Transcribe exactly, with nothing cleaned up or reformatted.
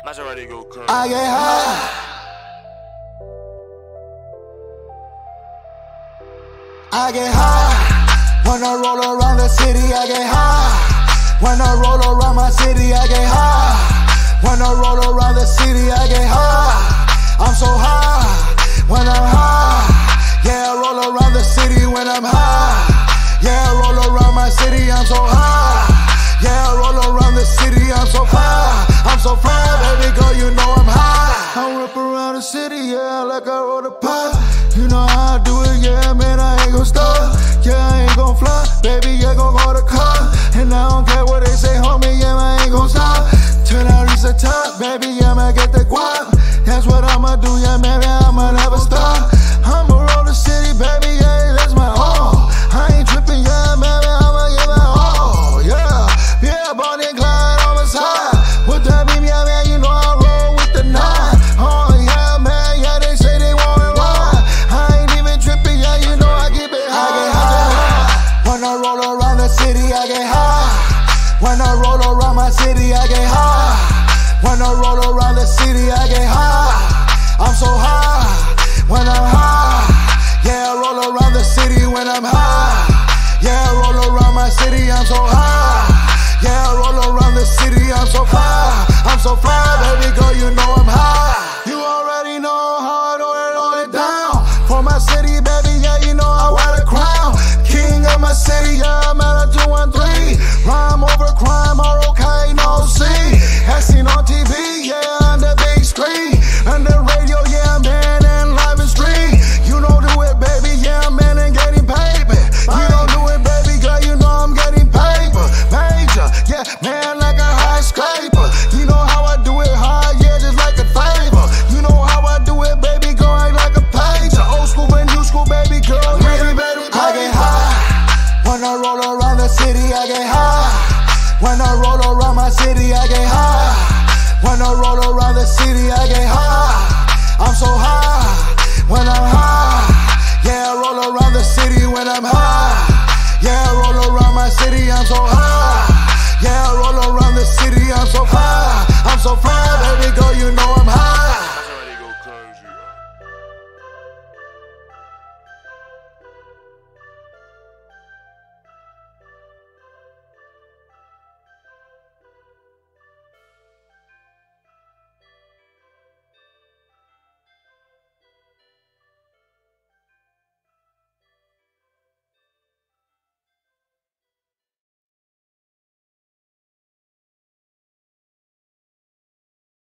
Maserati go curve. I get high. I get high. When I roll around the city, I get high. When I roll around my city, I get high. When I roll around the city, I get high. I'm so high when I'm high. Yeah, I roll around the city when I'm high. Yeah, I roll around my city, I'm so high. Yeah, I roll around the city, I'm so fly. I'm so fly, baby girl, you know I'm high. I rip around the city, yeah, like I roll the pot. You know how I do it, yeah, man, I ain't gon' stop. Yeah, I ain't gon' fly, baby, yeah, gon' go to car. And I don't care what they say, homie, yeah, I ain't gon' stop. Till I reach the top, baby, yeah, man, get the guap. That's what I'ma do, yeah, man, I'ma never stop. I'ma roll the city, baby, yeah, that's my all. I ain't tripping, yeah, man, I'ma give my all, yeah. Yeah, Bonnie and Clyde on my side. With that beam, yeah, man, you know I roll with the nine. Oh, yeah, man, yeah, they say they wanna ride. I ain't even tripping, yeah, you know I keep it high. I get high. When I roll around the city, I get high. When I roll around my city, I get high. When I roll around the city, I get high. I'm so high when I'm high. Yeah, I roll around the city when I'm high. Yeah, I roll around my city, I'm so high. Yeah, I roll around the city, I'm so fly. I'm so fly, baby girl, you know I'm high. You already know how I do it, hold it down. For my city, baby, yeah, you know I wear the crown. King of my city, yeah, I'm at a two one three. Rhyme over crime, R O K, no C. As seen on T V, yeah, on the big screen. On the radio, yeah, man, and live and stream. You don't do it, baby, yeah, man, and getting paper. You don't do it, baby girl, you know I'm getting paper. Major, yeah, man, like a high scraper. You know how I do it high, yeah, just like a favor. You know how I do it, baby, go act like a pager. Old school and new school, baby girl, baby, baby, I get high. When I roll around the city, I get high. When I roll around my city, I get high. When I roll around the city, I get high. I'm so high when I'm high. Yeah, I roll around the city when I'm high. Yeah, I roll around my city, I'm so high.